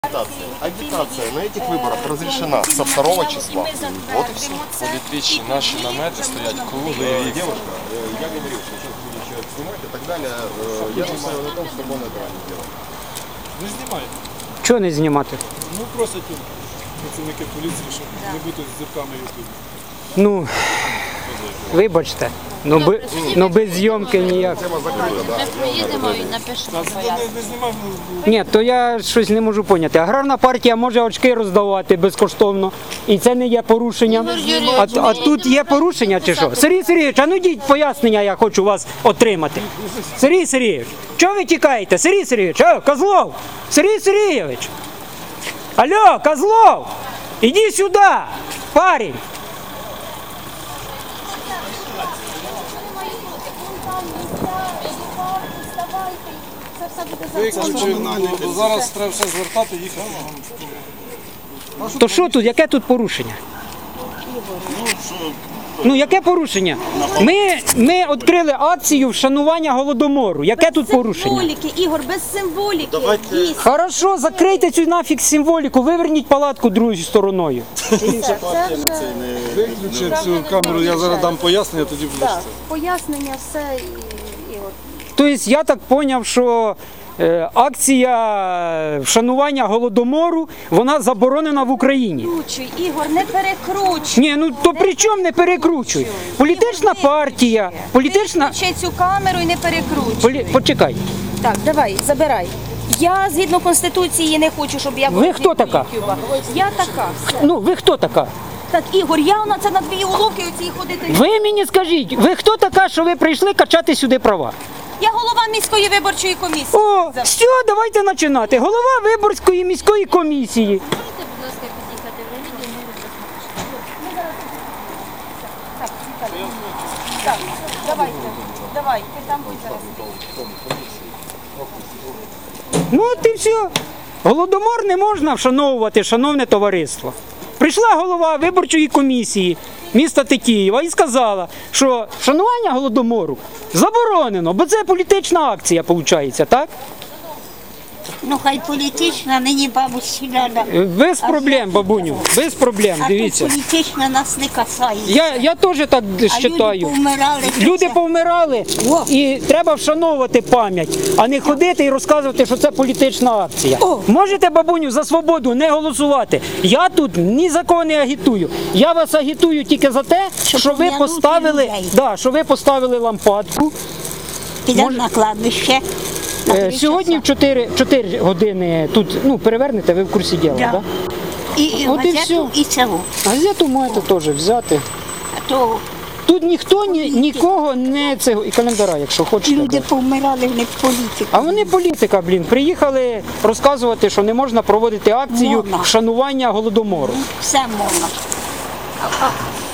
Агитация на этих выборах разрешена со 2 числа. Вот и все. Політичні наші намети стоять круглий рік. Девушка, я говорил, что сейчас будет человек снимать и так далее. Я настаиваю на том, чтобы он этого не делал. Не знімайте. Чого не знімати? Ну просять працівники поліції, щоб не бути з зірками ютубу. Ну, вибачте, без зйомки ніяк. Тема закрыта, да. Ми поїдемо і напишемо пояснення. Не знімав, Ні, то я щось не можу поняти. Аграрна партія може очки роздавати безкоштовно, і це не є порушенням. А тут є порушення чи що? Сергій Сергійович, а ну йдіть пояснення, я хочу вас отримати. Сергій Сергійович, чого ви тікаєте? Сергій Сергійович, Козлов! Сергій Сергійович! Алло, Козлов! Іди сюди, парень! бо зараз треба все звертати, їхати. То що тут, яке тут порушення? Ну, яке порушення? Ми відкрили акцію вшанування Голодомору. Яке тут порушення? Символіки, Ігор, без символіки. Хорошо, закрийте цю нафіг символіку, виверніть палатку другою стороною. Виключи цю камеру, я зараз дам пояснення, тоді буде все. Пояснення все, Ігор. Тобто я так зрозумів, що акція вшанування Голодомору, вона заборонена в Україні. Перекручуй, Ігор, не перекручуй. Ні, ну то при чому не перекручуй? Політична партія, політична... Виключи цю камеру і не перекручуй. Почекай. Так, давай, забирай. Я, згідно Конституції, не хочу, щоб я була... Ви хто така? Я така. Все. Ну, ви хто така? Так, Ігор, я на це на дві головки оці ходити. Ви мені скажіть, ви хто така, що ви прийшли качати сюди права? Я голова міської виборчої комісії. О, все, давайте починати. Голова Виборської міської комісії. Так, давай, ти там будь зараз. Ну от і все. Голодомор не можна вшановувати, шановне товариство. Прийшла голова виборчої комісії міста Тетіїва і сказала, що вшанування Голодомору заборонено, бо це політична акція, виходить, так? Ну, хай політична, нині бабусі треба. Без проблем, бабуню, без проблем, А дивіться. тут політична нас не касається. Я теж так вважаю. люди повмирали. Люди повмирали О. і треба вшановувати пам'ять, а не ходити і розказувати, що це політична акція. О. Можете, бабуню, за свободу не голосувати. Я тут ні за кого не агітую. Я вас агітую тільки за те, Щоб що ви пом'янути поставили, людей. що ви поставили лампадку. Підемо на кладбище. на 3 Сьогодні в часа. 4 години тут перевернете, ви в курсі діла, Да. так? І От і газету, і цього. Газету можете теж взяти. А то Тут ніхто нікого не цього, і календаря, якщо хочете. люди повмирали, вони політики. А вони політика, приїхали розказувати, що не можна проводити акцію Можна. вшанування Голодомору. Все можна.